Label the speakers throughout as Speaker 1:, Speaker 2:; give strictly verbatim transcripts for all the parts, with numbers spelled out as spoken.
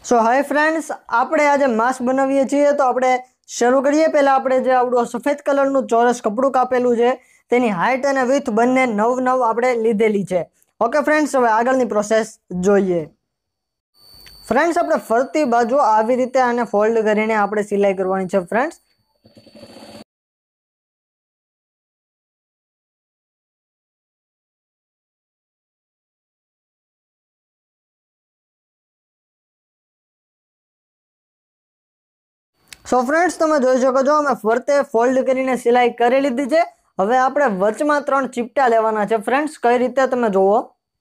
Speaker 1: सो hi friends, આપણે આજે mask બનાવીએ છીએ તો આપણે શરૂ કરીએ। પહેલા આપણે જે આપણું સફેદ કલરનું ચોરસ કપડું કાપેલું છે તેની હાઈટ અને વિડ્થ બંને નવ નવ આપણે લીધેલી છે। ઓકે ફ્રેન્ડ્સ, હવે આગળની પ્રોસેસ જોઈએ। ફ્રેન્ડ્સ, આપણે ફરતી બાજુ આવી રીતે આને ફોલ્ડ કરીને આપણે સિલાઈ કરવાની છે ફ્રેન્ડ્સ। सो फ्रेंड्स, તમે જોઈ શકો છો અમે ફરતે ફોલ્ડ કરીને સિલાઈ કરી લીધી છે। હવે આપણે વચમાં ત્રણ ચીપટા લેવાના છે ફ્રેન્ડ્સ। કઈ રીતે તમે જોવો।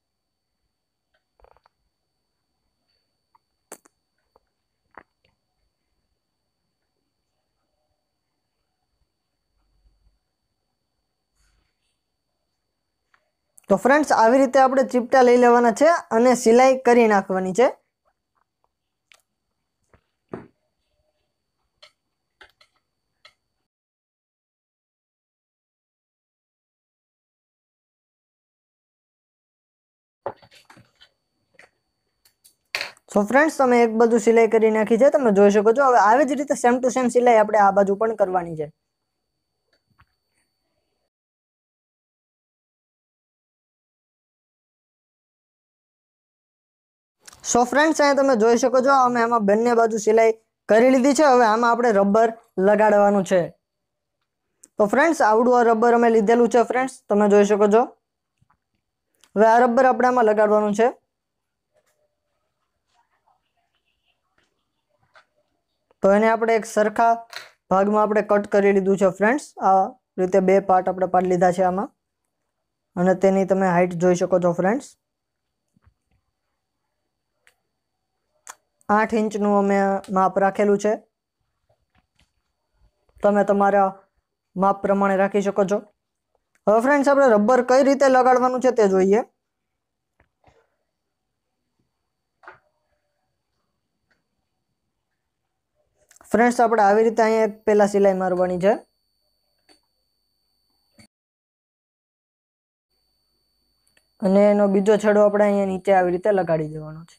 Speaker 1: તો ફ્રેન્ડ્સ, આવી રીતે આપણે ચીપટા લઈ લેવાના છે અને સિલાઈ કરી નાખવાની છે। सो फ्रेंड्स, તમે એક બાજુ સિલાઈ કરી નાખી છે, તમે જોઈ શકો છો। હવે આવી જ રીતે સેમ ટુ સેમ સિલાઈ આપણે આ બાજુ પણ કરવાની છે। सो फ्रेंड्स, અહીં તમે જોઈ શકો છો અમે આમાં બંને બાજુ સિલાઈ કરી લીધી છે। હવે આમાં આપણે રબર લગાડવાનું છે। તો ફ્રેન્ડ્સ, આવડું આ રબર અમે લીધેલું છે ફ્રેન્ડ્સ, તમે જોઈ શકો છો। હવે આ રબર આપણે આમાં લગાડવાનું છે। તો એને આપણે એક સરખા ભાગમાં આપણે કટ કરી લીધું છે ફ્રેન્ડ્સ। આ રીતે બે પાર્ટ આપણે પાડી લીધા છે આમાં, અને તેની તમે હાઈટ જોઈ શકો છો ફ્રેન્ડ્સ। આઠ ઇંચનું અમે માપ રાખેલું છે, તમે તમારા માપ પ્રમાણે રાખી શકો છો। હવે ફ્રેન્ડ્સ, આપણે રબર કઈ રીતે લગાડવાનું છે તે જોઈએ। ફ્રેન્ડ્સ, આપણે આવી રીતે અહીંયા એક પહેલા સિલાઈ મારવાની છે, અને એનો બીજો છેડો આપણે અહીંયા નીચે આવી રીતે લગાડી દેવાનો છે।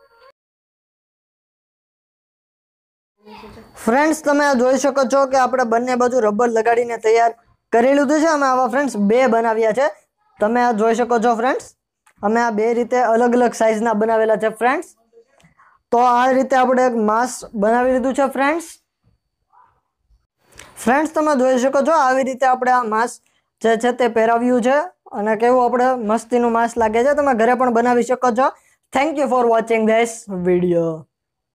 Speaker 1: ફ્રેન્ડ્સ, તમે આ જોઈ શકો છો કે આપણે બંને બાજુ રબર લગાડીને તૈયાર કરી લીધું છે। અમે આવા ફ્રેન્ડ્સ બે બનાવ્યા છે, તમે આ જોઈ શકો છો ફ્રેન્ડ્સ। અમે આ બે રીતે અલગ અલગ સાઈઝના બનાવેલા છે ફ્રેન્ડ્સ। તો આ રીતે આપણે એક માસ્ક બનાવી લીધું છે ફ્રેન્ડ્સ। ફ્રેન્ડ્સ, તમે જોઈ શકો છો આવી રીતે આપણે આ માસ્ક જે છે તે પહેરાવ્યું છે, અને કેવું આપણે મસ્તીનું માસ્ક લાગે છે। તમે ઘરે પણ બનાવી શકો છો। Thank you for watching this video.